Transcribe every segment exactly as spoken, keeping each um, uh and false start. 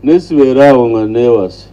nesibeeraawo nga neewase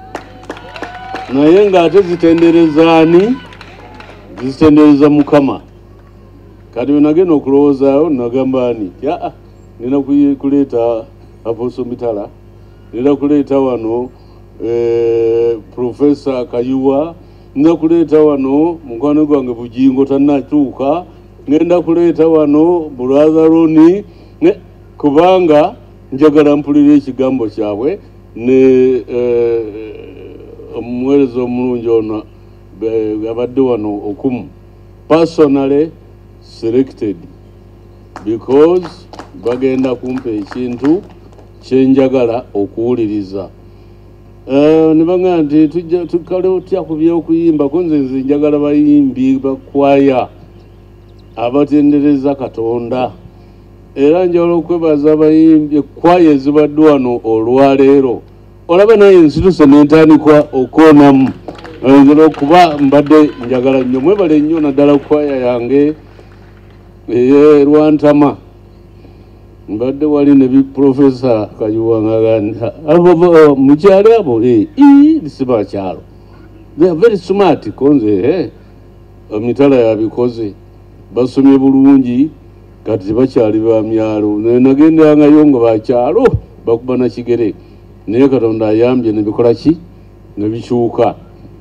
naye ng'ate zitendereza ani? Zitendereza Mukama. Kati nagenda okulowoozaawo nagamba ani yaa nina kuleeta Apostle Mitala, nina kuleeta wano eh, Profesa Kayuwa, nina kuleeta wano mukwano gwange Bujingo tannatuuka, ngenda kuleeta wano Brother Roni, ne kubanga njagala mpulira ekigambo kyabwe ne eh, omuweereza omulungi ono abadde wano okumu personally selected because bagenda kumpa ekintu kyenjagala okuwuliriza. Uh, nibanga nti tujja tukale otya ku by'okuyimba kunze nze njagala bayimbi bakwaya abatendereza Katonda era njagala okwebaza abayimbi ekwaya ezibadde wano olwaleero. Olaba naye nsituse n'entandikwa okoonamu nzira okuba mbadde njagala nnyo mwebale nnyo naddala kwaya yange eye Rwantama mbadde wali ne Profesa Kayuwa ngaganda abo mukyalo abo eh siba kyalo they are very smart konze eh Mitala yabikoze basomye bulungi kati tebakyali ba myalo nagenda ngayo nga bakyalo bakuba na kigere naye Katonda ayambye ne bikola ki ne bikyuka.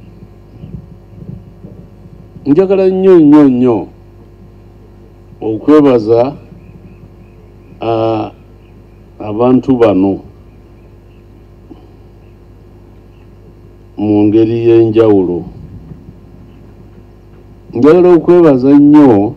Njagala nnyo nnyo nnyo okwebaza uh, abantu bano mu ngeri y'enjawulo. Njagala okwebaza nnyo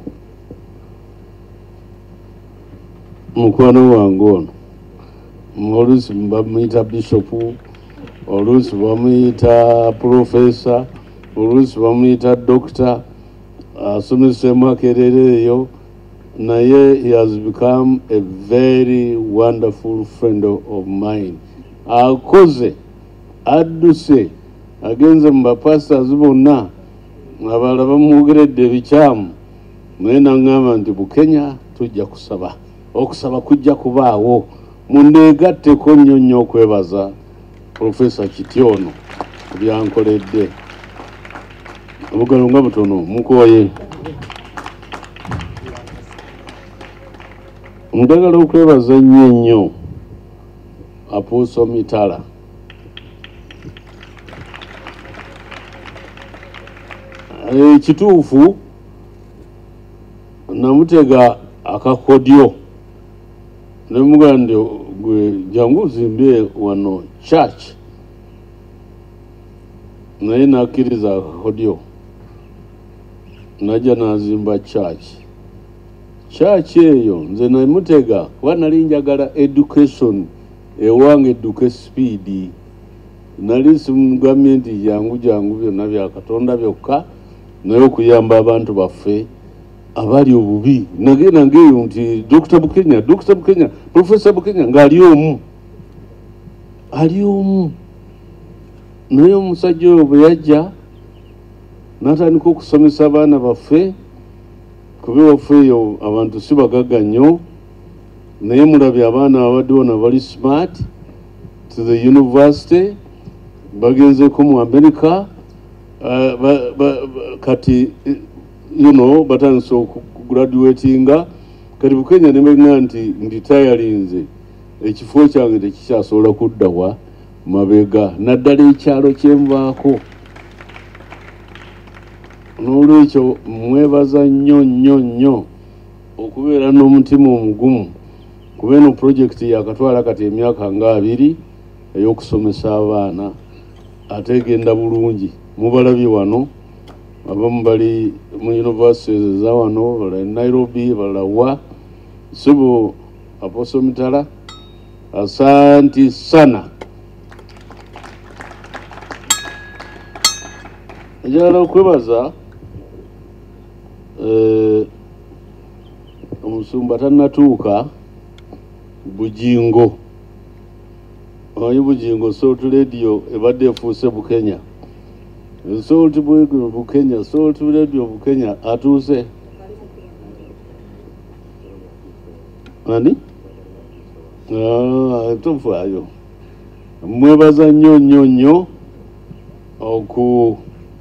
mukwano wange ono oluusi bamuyita bishopu, oluusi bamuyita profesa, oluusi bamuyita dokita, asomesa Makerere eyo, naye he has become a very wonderful friend of mine. Akoze adduse agenze mu bapastors bonna abalala bamwogeredde ebikyamu naye naŋŋamba nti Bukenya tujja kusaba okusaba kujja kubaawo mundeegatteko nnyo nnyo okwebaza Profesa Kityono byankoledde obugalo nga butono mukoye. Njagala okwebaza nnyo nnyo Apostle Mitala ekituufu namutega akakodyo nemugande gwe jangu zimbe wano church naye nakkiriza akakodyo najja nazimba church church eyo nze namutega kuba nali njagala education ewange eduke speed nali simugambye nti jangu jangu byonna bya Katonda byokka naye okuyamba abantu baffe abali obubi. Nagenda ngeyo nti Doctor Bukenya Doctor Bukenya Professor Bukenya ng'ali omu ali omu naye omusajja oyo bwe yajja n'atandika okusomesa abaana baffe kuba ewaffe eyo abantu si bagagga nnyo naye mulabye abaana babadde wona bali smart to the university bagenzeko mu America uh, ba, ba, ba, kati you know batandise okugraduatinga kati Bukenya nemenga nti nditayalinze ekifo kyange tekikyasobola kuddawa mabega naddala ekyalo kyemvaako. N'olwekyo mwebaza nnyo nnyo nnyo okubeera n'omutima omugumu kuba eno projekiti yakatwala kati emyaka nga abiri ey'okusomesa abaana ate egenda bulungi. Mubalabye wano abamu bali mu universities za wano bala Nairobi bala wa sibu Apostle Mitala asanti sana. Njagala okwebaza eh, omusumba tannatuuka Bujingo oyi Bujingo Salt Radio ebadde efuuse Bukenya Salt Bukenya Salt Radio Bukenya atuuse ani? Ah, tofaayo mwebaza nnyo nnyo nnyo oku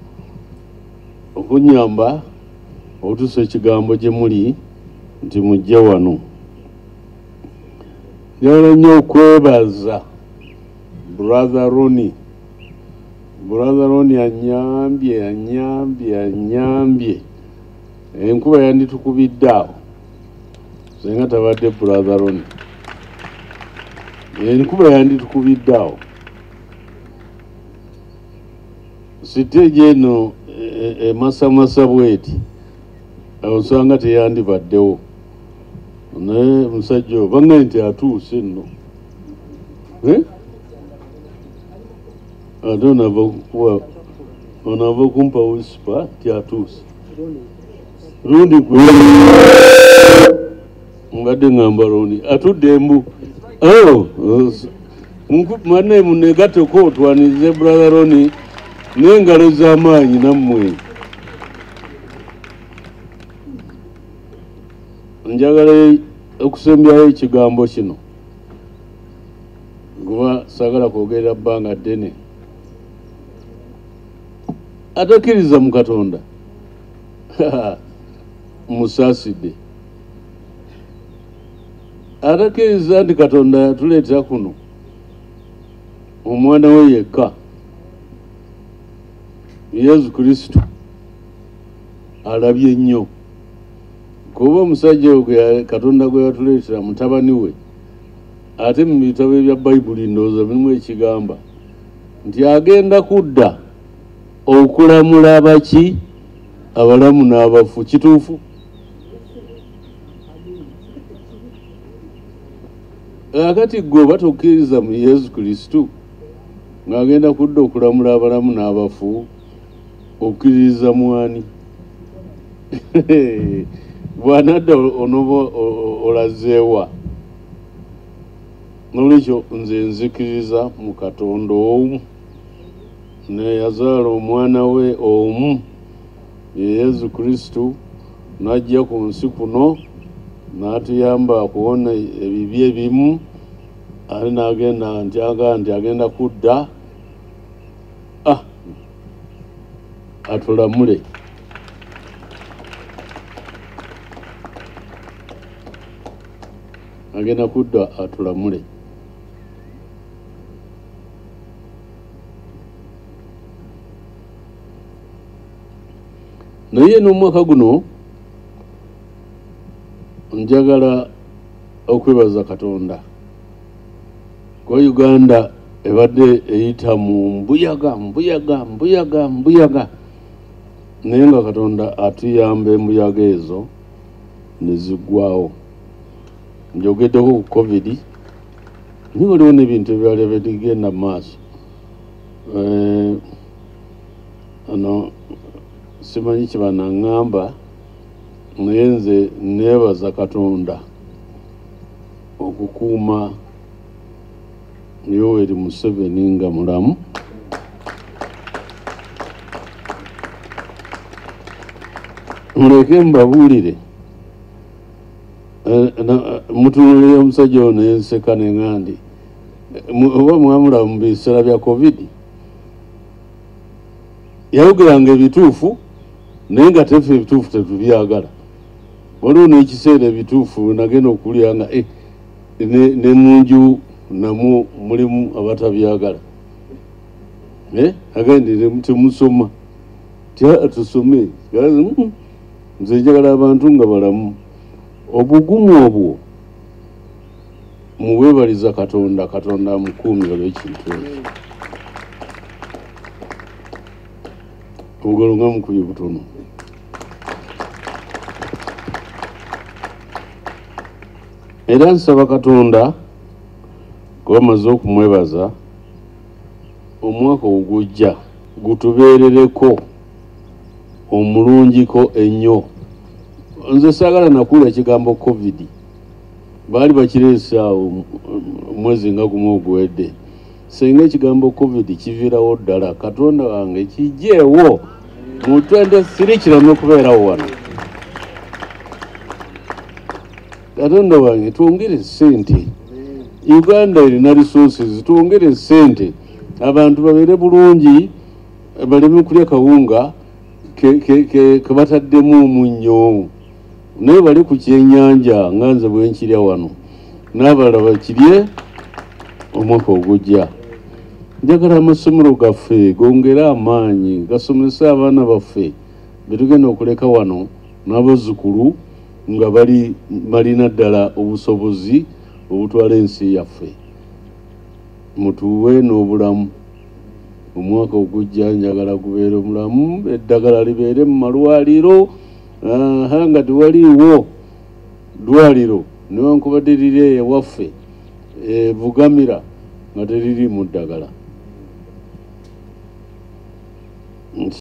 okunyamba otusa ekigambo gye muli nti mujje wano. Njagala nnyo okwebaza brother Roni. Brother Roni anyambye anyambye anyambye enkuba yanditukubidde awo senga tabadde brother Roni. Enkuba yanditukubidde awo. Siteegi eno emasamasa bweti osanga teyandibaddewo naye musajja oyo banga nti atuuse nno ate onava kumpa wisipa ti atuuse rundi mbadde ngamba Roni atudde embu mane munegateko otwanize brother Roni n'engalo z'amaanyi nammwe. Njagala okusembyayo ekigambo kino kuba sagala kwogerera bbanga ddene. Atakkiriza mu Katonda musaasidde. Atakkiriza nti Katonda yatuleetera kuno omwana we yekka Yesu Kristo alabye nnyo. Kuba omusajja oyo Katonda gwe yatuleetera mutabani we ate mu bitabo ebya Bayibuli ndowooza birimu ekigamba nti agenda kudda okulamula abaki abalamu n'abafu. Kituufu? Akati gwe oba tokkiriza mu Yesu Kristo ng'agenda kudda okulamula abalamu n'abafu okkiririza mwani? Bw'anadda onoba olazeewa. Nolwekyo nze nzikiriza mu Katonda omu ne yazaala omwana we omu ye Yesu Kristo n'ajja ku nsi kuno n'atuyamba okuwona ebibi ebimu ate n'agenda nti aga nti agenda kudda ah atulamule. Agenda kudda atulamule. Naye n'omwaka guno njagala okwebaza Katonda. Kwa Uganda ebadde eyita mu mbuyaga mbuyaga mbuyaga mbuyaga naye nga Katonda atuyamba embuyaga ezo ne ziggwawo. Njogeddeko ku covid naye waliwo n'ebintu ebyali bigenda mu maaso. Ano simanyi kye banaŋŋamba naye nze neebaza Katonda okukuuma Yoweri Museveni nga mulamu. Muleke mbabuulire mutunulire omusajja ono enseka neŋŋandi oba mwamulaba mu biseera bya covid yayogeranga ebituufu naye nga tefe ebituufu tetubyagala. Waliwo n'ekiseera ebituufu nagenda okuwulira nga ne munju namwo mulimu abatabyagala. Agende temusoma tusome nze njagala abantu nga balamu. Obugumu obwo muweebaliza Katonda, Katonda amukuumira ekintu ekyo. Obugalo nga mukubye butono. Era nsaba Katonda kuba maze okumwebaza omwaka ogujja gutubeerereko omulungiko ennyo. Nze saagala nakuula ekigambo covid baali bakireese awo omwezi nga gumu oguwedde. Senga ekigambo covid kiviirawo ddala Katonda wange kijjeewo mu twenty-three kireme okubeerawo wano. Katonda wange twongere ssente Uganda erina resources, twongere sente abantu babeere bulungi, baleme kulya kawunga ke bataddemu omunnyo, naye bali ku kyennyanja nga nze bwe nkirya wano, n'abalala bakirye omwaka ogujja. Njagala amasomero gaffe gongere amaanyi, gasomese abaana baffe be tugenda okuleka wano n'abazzukulu nga bali balina ddala obusobozi obutwala ensi yaffe. Mutuwe n'obulamu. Omwaka ogujja njagala gubeere omulamu, eddagala libeere mu malwaliro, nga tewaliiwo ddwaliro newankubadde liri ewaffe Bugamira nga teriri mu ddagala.